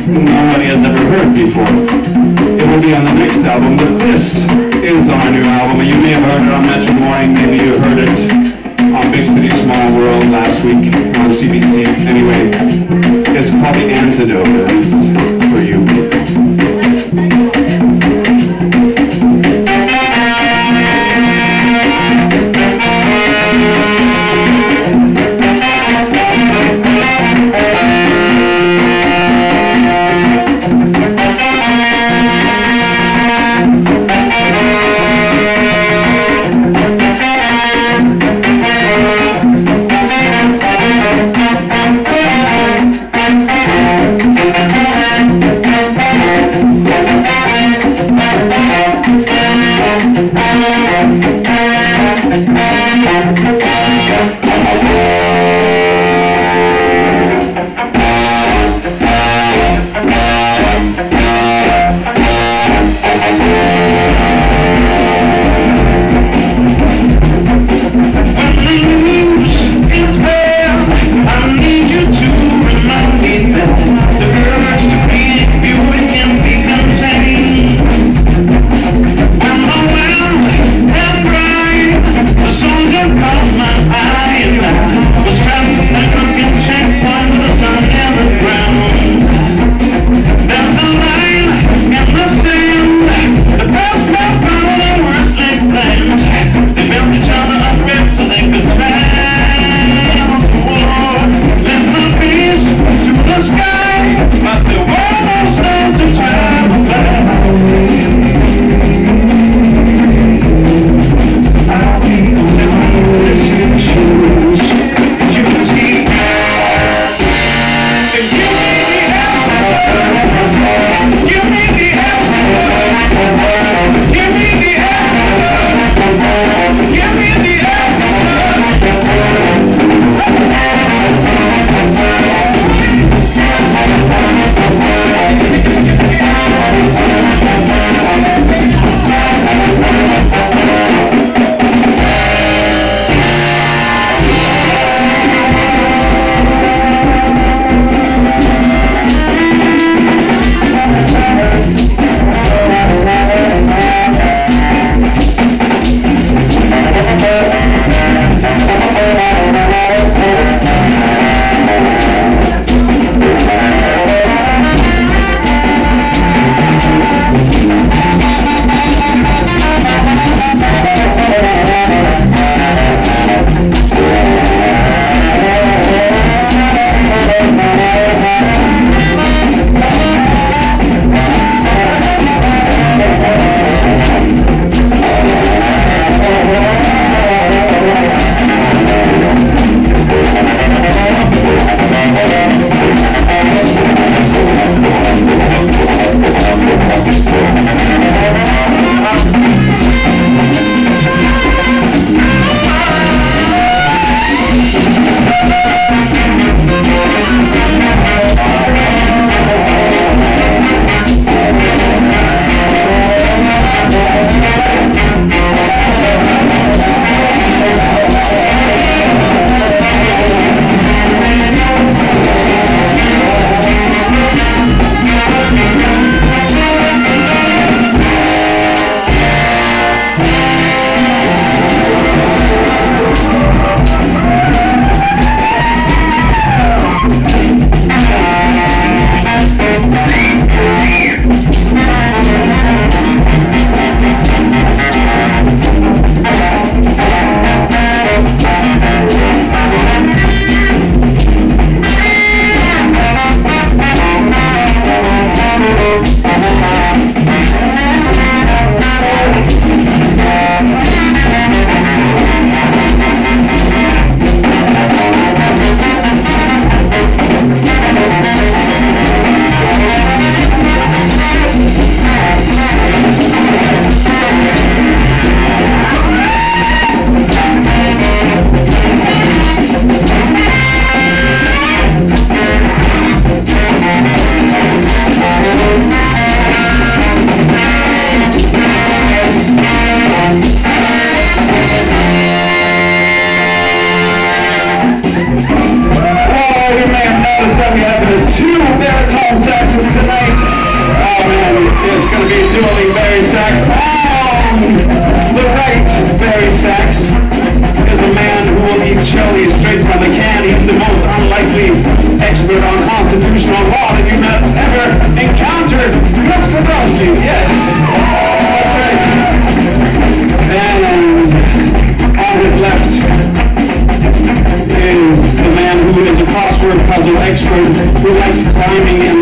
nobody has ever heard before. It will be on the next album, but this is our new album. You may have heard it on Metro Morning, maybe you heard it on Big City Small World last week on CBC. Anyway, it's called the Antidote, and it's for you. surely Barry Sachs. The right Barry Sachs is a man who will eat chili straight from the can. He's the most unlikely expert on constitutional law that you've ever encountered. Gus Podolsky, yes. That's right. And on his left is the man who is a crossword puzzle expert who likes climbing in